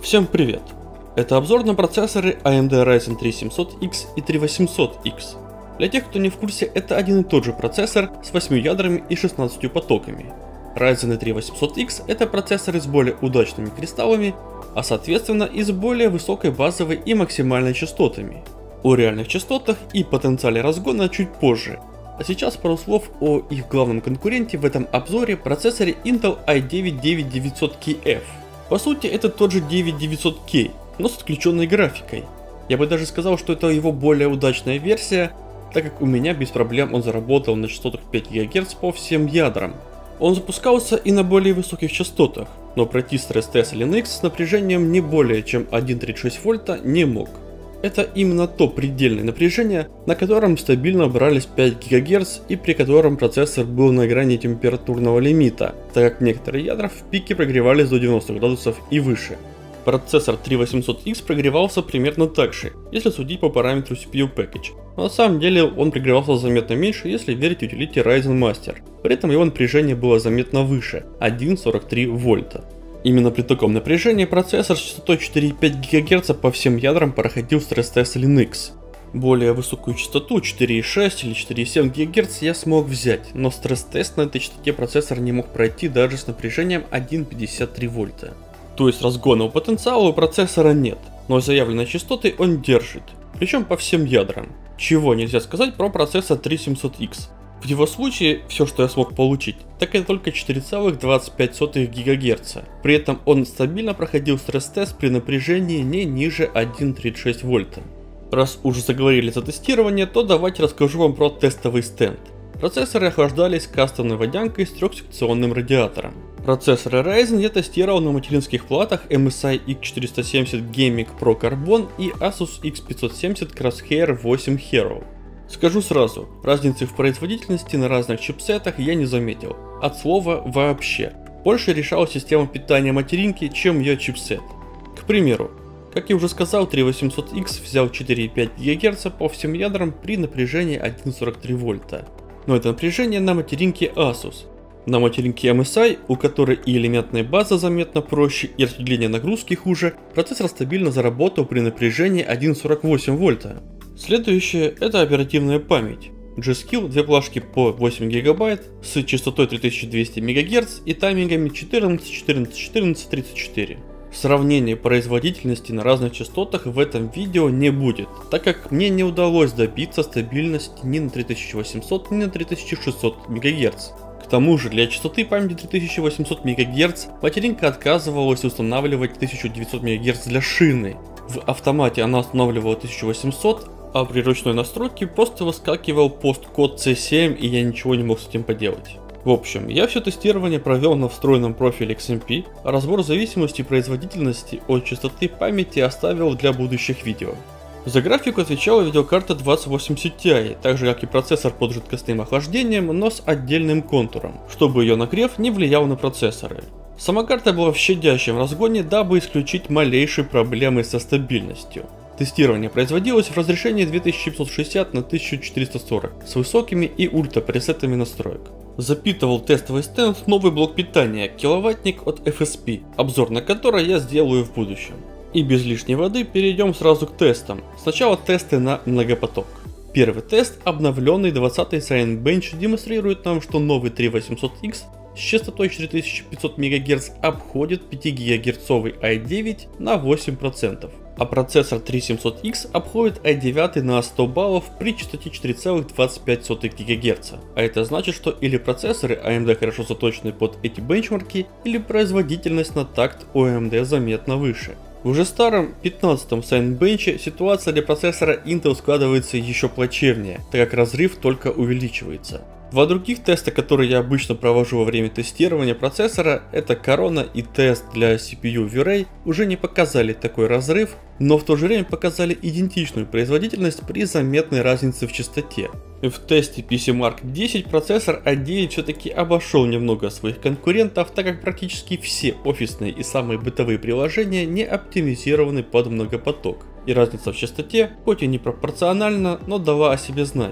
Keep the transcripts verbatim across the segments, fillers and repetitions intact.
Всем привет! Это обзор на процессоры эй эм ди Ryzen три семьсот икс и три восемьсот икс. Для тех, кто не в курсе, это один и тот же процессор с восьмью ядрами и шестнадцатью потоками. Ryzen три восемьсот икс это процессоры с более удачными кристаллами, а соответственно и с более высокой базовой и максимальной частотами. О реальных частотах и потенциале разгона чуть позже. А сейчас пару слов о их главном конкуренте в этом обзоре, процессоре Intel ай девять девять девятьсот кей эф. По сути, это тот же девять девятьсот кей, но с отключенной графикой. Я бы даже сказал, что это его более удачная версия, так как у меня без проблем он заработал на частотах пять гигагерц по всем ядрам. Он запускался и на более высоких частотах, но пройти стресс-тест Linux с напряжением не более чем один целых тридцать шесть вольта не мог. Это именно то предельное напряжение, на котором стабильно брались пять гигагерц и при котором процессор был на грани температурного лимита, так как некоторые ядра в пике прогревались до девяноста градусов и выше. Процессор три восемьсот икс прогревался примерно так же, если судить по параметру си пи ю Package, но на самом деле он прогревался заметно меньше, если верить утилите Ryzen Master, при этом его напряжение было заметно выше – один целых сорок три вольта. Именно при таком напряжении процессор с частотой четыре и пять гигагерц по всем ядрам проходил стресс-тест Linux. Более высокую частоту четыре и шесть или четыре и семь гигагерц я смог взять, но стресс-тест на этой частоте процессор не мог пройти даже с напряжением один целых пятьдесят три вольта. То есть разгонного потенциала у процессора нет, но заявленные частоты он держит, причем по всем ядрам. Чего нельзя сказать про процессор три семьсот икс. В его случае, все, что я смог получить, так это только четыре целых двадцать пять сотых гигагерц. При этом он стабильно проходил стресс-тест при напряжении не ниже один целых тридцать шесть вольта. Раз уже заговорили за тестирование, то давайте расскажу вам про тестовый стенд. Процессоры охлаждались кастомной водянкой с трехсекционным радиатором. Процессоры Ryzen я тестировал на материнских платах эм эс ай икс четыреста семьдесят Gaming Pro Carbon и Asus икс пятьсот семьдесят Crosshair восемь Hero. Скажу сразу, разницы в производительности на разных чипсетах я не заметил, от слова вообще. Больше решала система питания материнки, чем ее чипсет. К примеру, как я уже сказал, три восемьсот икс взял четыре и пять гигагерц по всем ядрам при напряжении один целых сорок три вольта. Но это напряжение на материнке Asus. На материнке эм эс ай, у которой и элементная база заметно проще, и распределение нагрузки хуже, процессор стабильно заработал при напряжении один целых сорок восемь вольта. Следующее это оперативная память. G-Skill две плашки по восемь гигабайт с частотой три тысячи двести мегагерц и таймингами четырнадцать, четырнадцать, четырнадцать, тридцать четыре. Сравнения производительности на разных частотах в этом видео не будет, так как мне не удалось добиться стабильности ни на три тысячи восемьсот, ни на три тысячи шестьсот мегагерц. К тому же для частоты памяти три тысячи восемьсот мегагерц материнка отказывалась устанавливать тысячу девятьсот мегагерц для шины. В автомате она устанавливала тысячу восемьсот, а при ручной настройке просто выскакивал посткод си семь, и я ничего не мог с этим поделать. В общем, я все тестирование провел на встроенном профиле икс эм пи, а разбор зависимости и производительности от частоты памяти оставил для будущих видео. За графику отвечала видеокарта двадцать восемьдесят ти, так же как и процессор под жидкостным охлаждением, но с отдельным контуром, чтобы ее нагрев не влиял на процессоры. Сама карта была в щадящем разгоне, дабы исключить малейшие проблемы со стабильностью. Тестирование производилось в разрешении две тысячи пятьсот шестьдесят на тысячу четыреста сорок с высокими и ультра пресетами настроек. Запитывал тестовый стенд новый блок питания киловаттник от эф эс пи, обзор на который я сделаю в будущем. И без лишней воды перейдем сразу к тестам. Сначала тесты на многопоток. Первый тест, обновленный двадцатый Cinebench, демонстрирует нам, что новый три восемьсот икс с частотой четыре тысячи пятьсот мегагерц обходит пятигигагерцовый ай девять на восемь процентов, а процессор три семьсот икс обходит ай девять на сто баллов при частоте четыре целых двадцать пять сотых гигагерц. А это значит, что или процессоры эй эм ди хорошо заточены под эти бенчмарки, или производительность на такт у эй эм ди заметно выше. В уже старом пятнадцатом Cinebench ситуация для процессора Intel складывается еще плачевнее, так как разрыв только увеличивается. Два других теста, которые я обычно провожу во время тестирования процессора, это Corona и тест для си пи ю V-Ray, уже не показали такой разрыв, но в то же время показали идентичную производительность при заметной разнице в частоте. В тесте пи си марк десять процессор ай девять все-таки обошел немного своих конкурентов, так как практически все офисные и самые бытовые приложения не оптимизированы под многопоток. И разница в частоте, хоть и не пропорциональна, но дала о себе знать.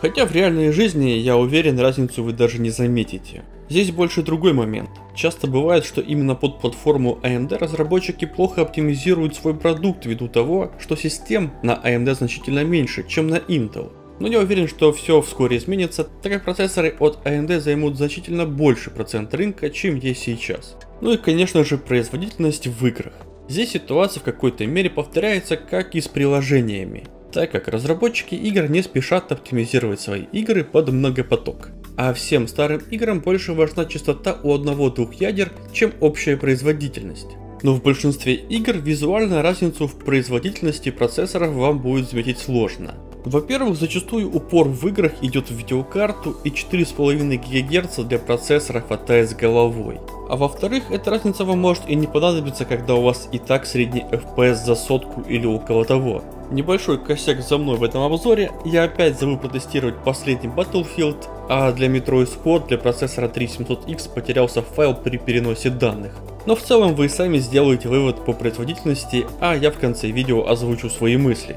Хотя в реальной жизни, я уверен, разницу вы даже не заметите. Здесь больше другой момент. Часто бывает, что именно под платформу эй эм ди разработчики плохо оптимизируют свой продукт ввиду того, что систем на эй эм ди значительно меньше, чем на Intel. Но я уверен, что все вскоре изменится, так как процессоры от эй эм ди займут значительно больше процент рынка, чем есть сейчас. Ну и конечно же производительность в играх. Здесь ситуация в какой-то мере повторяется, как и с приложениями, так как разработчики игр не спешат оптимизировать свои игры под многопоток. А всем старым играм больше важна частота у одного-двух ядер, чем общая производительность. Но в большинстве игр визуально разницу в производительности процессоров вам будет заметить сложно. Во-первых, зачастую упор в играх идет в видеокарту, и четыре с половиной гигагерца для процессора хватает с головой. А во-вторых, эта разница вам может и не понадобиться, когда у вас и так средний эф пи эс за сотку или около того. Небольшой косяк за мной в этом обзоре, я опять забыл протестировать последний Battlefield, а для Metro Исход для процессора три семьсот икс потерялся файл при переносе данных. Но в целом вы сами сделаете вывод по производительности, а я в конце видео озвучу свои мысли.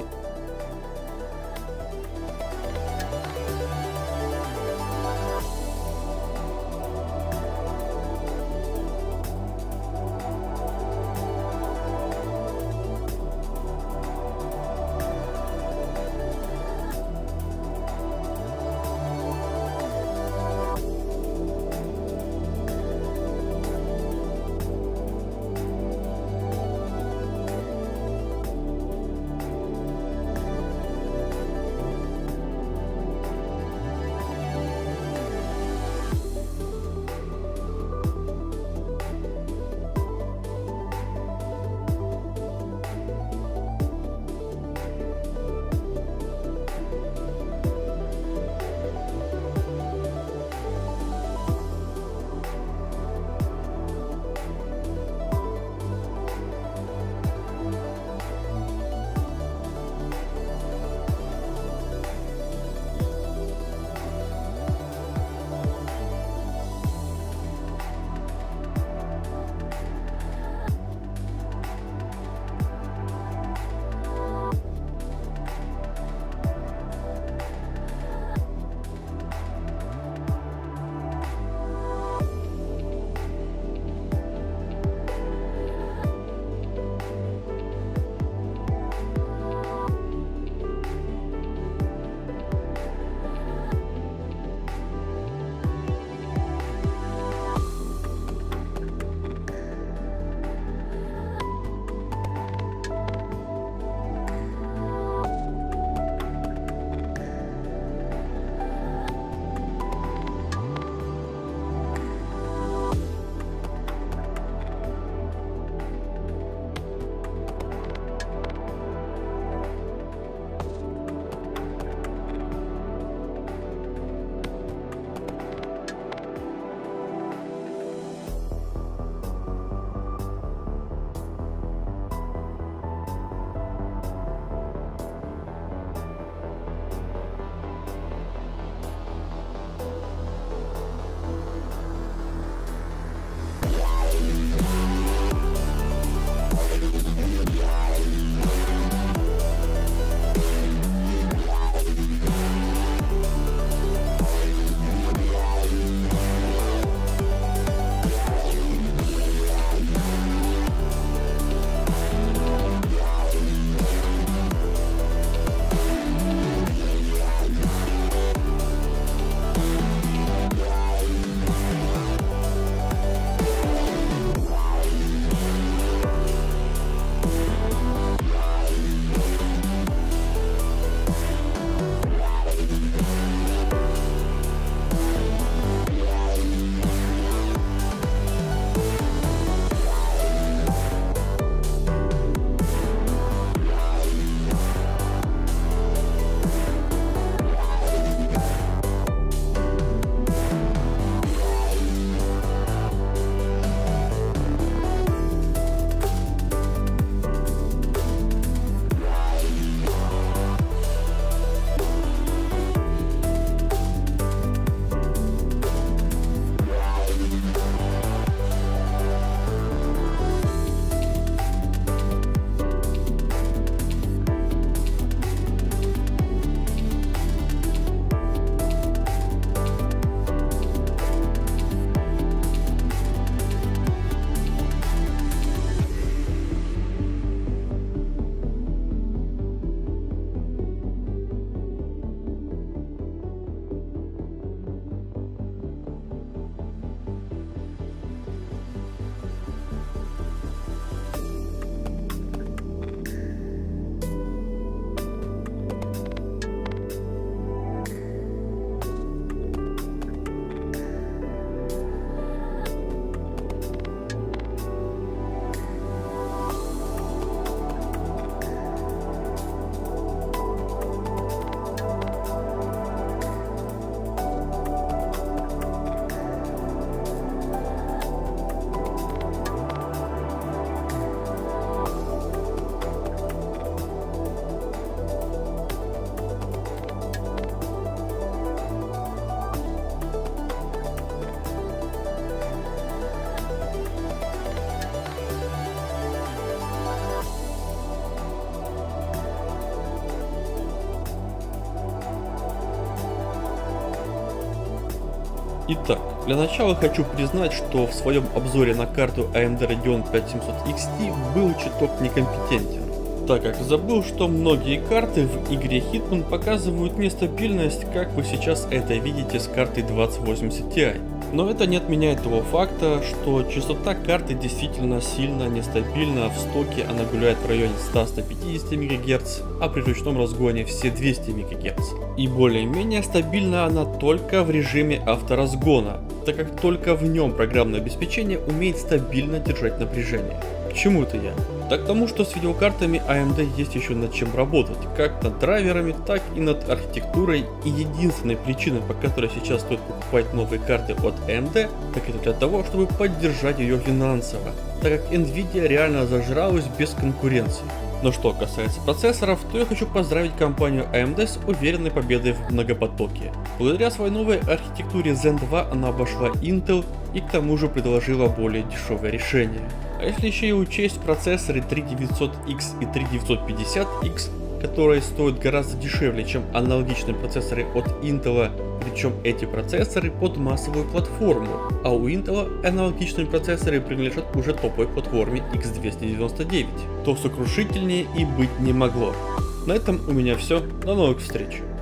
Итак, для начала хочу признать, что в своем обзоре на карту эй эм ди Radeon пять семьсот икс ти был чуток некомпетентен, так как забыл, что многие карты в игре Hitman показывают нестабильность, как вы сейчас это видите с картой двадцать восемьдесят ти ай. Но это не отменяет того факта, что частота карты действительно сильно нестабильна. В стоке она гуляет в районе ста — ста пятидесяти мегагерц, а при ручном разгоне все двести мегагерц. И более-менее стабильна она только в режиме авторазгона, так как только в нем программное обеспечение умеет стабильно держать напряжение. К чему это я? Так к тому, что с видеокартами эй эм ди есть еще над чем работать, как над драйверами, так и над архитектурой, и единственной причиной, по которой сейчас стоит покупать новые карты от эй эм ди, так это для того, чтобы поддержать ее финансово, так как Nvidia реально зажралась без конкуренции. Но что касается процессоров, то я хочу поздравить компанию эй эм ди с уверенной победой в многопотоке. Благодаря своей новой архитектуре Zen два она обошла Intel и к тому же предложила более дешевое решение. А если еще и учесть процессоры три девятьсот икс и три девятьсот пятьдесят икс, которые стоят гораздо дешевле, чем аналогичные процессоры от Intel, причем эти процессоры под массовую платформу, а у Intel аналогичные процессоры принадлежат уже топовой платформе икс двести девяносто девять, то сокрушительнее и быть не могло. На этом у меня все, до новых встреч!